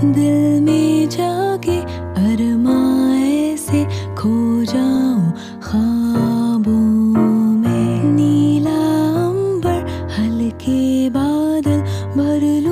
दिल में जागे अरमां ऐसे खो जाऊं ख्वाबों में। नीला अंबर हल्के बादल भर